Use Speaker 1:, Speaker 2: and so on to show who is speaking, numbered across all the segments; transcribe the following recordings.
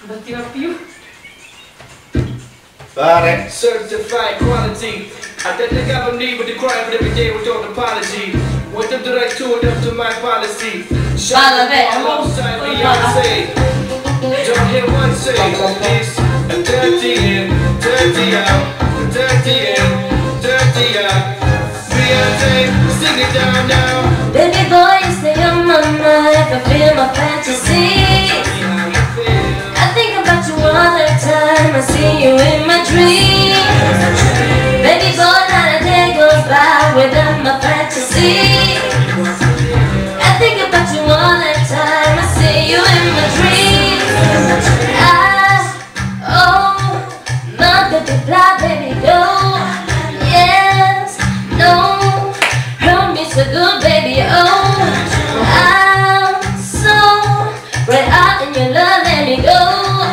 Speaker 1: Battiva più.
Speaker 2: Pare.
Speaker 3: Certified quality. I think they got no need but the crime, but every day without apology. Want them to write to it up to my policy.
Speaker 1: Vada, beh,
Speaker 3: alongside Beyonce. Don't hear one say this. I'm dirty in, dirty out, dirty in, dirty out. Beyonce, sing it down now.
Speaker 4: Baby boy, you stay on my mind, fulfill my fantasy. I think about you all the time, I see you in my dreams. Baby boy, not a day goes by without my fantasy. I think about you all the time, I see you in my dreams. Not the fly, baby, go. Yes, no, hurt me so good, baby, oh. I'm so right out in your love, let me go.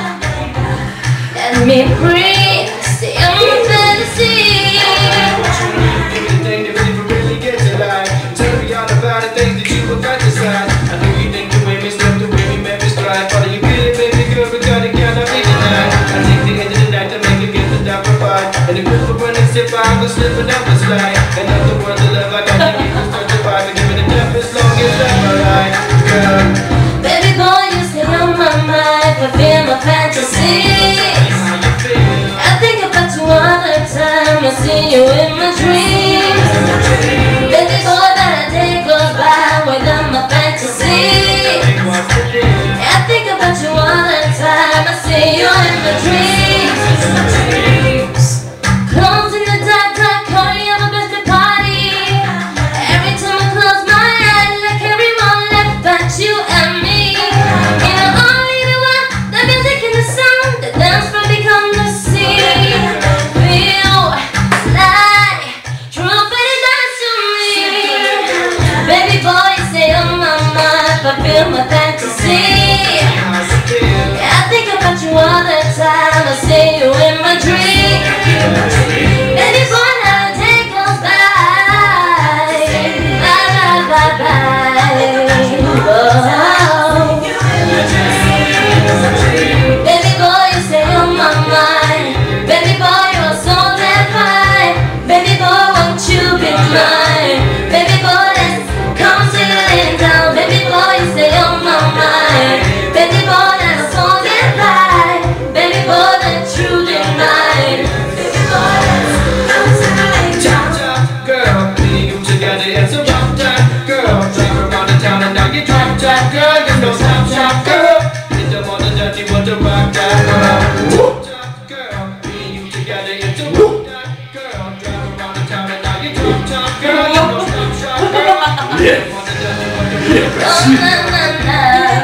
Speaker 4: Let me breathe, stay on my fantasy.
Speaker 3: Anything that really gets alive. Tell me all about the things that you have fantasize. I know you think the way me step, the way me make me stride. Follow you feel it, baby girl, but God, it cannot be denied. I take the end of the night to make it get the down provide. And the group of running step, I was slipping out the slide. And I'm the one to love, I got to keep you certified. But give it a death as long as I'm alive, girl.
Speaker 4: Baby boy, you stay on my mind, fulfill my fantasy. I think about you all the time, I see you in my dreams. Baby boy, not a day goes by without my fantasy. I think about you all the time, I see you in my dreams. Close in the dark, dark corner of a birthday party. Every time I close my eyes, like everyone left but you and me. And only the one, the music and the sound, the dance floor become the scene. Feel like true paradise to me. Baby boy, stay on my mind, fulfill my fantasy. I think about you all the time, I see you in my dreams. Baby boy, now the day goes by. Bye, bye, bye, bye. Oh. Baby boy, you stay on my mind. Baby boy, you're so damn fine. Baby boy, won't you be mine? Baby boy, let's come sailing down. Baby boy, you stay on my mind. Baby boy, that's so damn fine. Baby boy, that's truly mine. Baby boy, let's come sailing down.
Speaker 3: Top girl, me and you together, it's a rough time, girl. Drive around the town and now you drop top, girl. You know top, girl. Hit them on the dirty, want to rock that girl. Top girl, me and you together, it's a rough time, girl. Drive around the town and now you drop top, girl. You know top, girl.
Speaker 2: Yeah.
Speaker 3: On the dirty, want to
Speaker 2: Yeah,
Speaker 3: rock
Speaker 2: that's it.
Speaker 4: Na, na, na.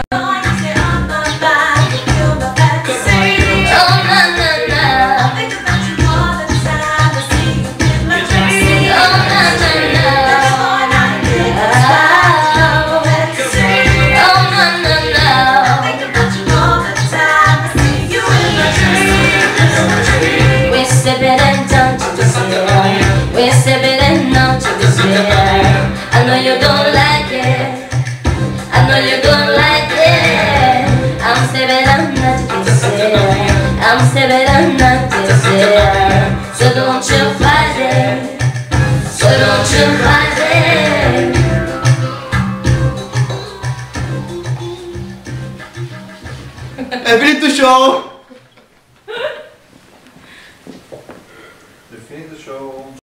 Speaker 4: I know you don't like it. I know you don't like it. I'm stepping on not to kiss it. I'm stepping on not to kiss it. So don't you fight it. So don't you fight it.
Speaker 2: È finito il show! È finito il show.